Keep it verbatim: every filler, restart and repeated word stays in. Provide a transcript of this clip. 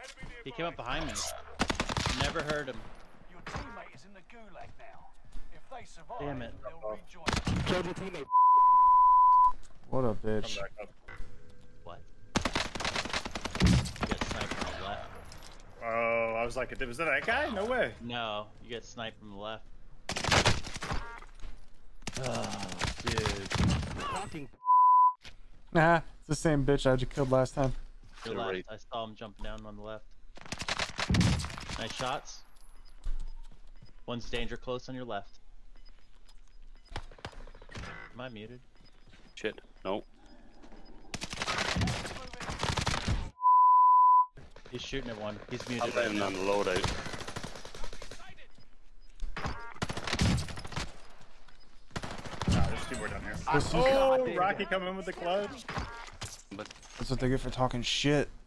He came up behind me. Never heard him. Your teammate is in the gulag now. If they survive, Damn it. they'll rejoin. Killed your teammate. What a bitch. Come back up. What? You got sniped from the left. Oh, I was like, was that that guy? No way. No, you get sniped from the left. Oh, dude. Fucking. Nah, it's the same bitch I just killed last time. Your left. I saw him jumping down on the left. Nice shots. One's danger close on your left. Am I muted? Shit. No. He's shooting at one. He's I'm muted right landing now. on the loadout. Nah, there's two more down here. This is- Oh, Rocky coming with the clutch. But That's what they get for talking shit.